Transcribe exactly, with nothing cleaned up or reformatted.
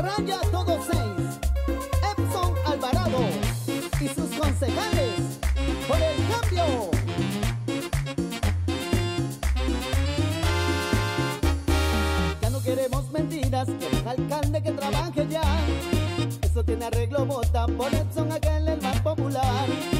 Raya Todo Seis, Epson Alvarado y sus concejales por el cambio. Ya no queremos mentiras, queremos alcalde que trabaje ya. Eso tiene arreglo, vota por Epson, aquel el más popular.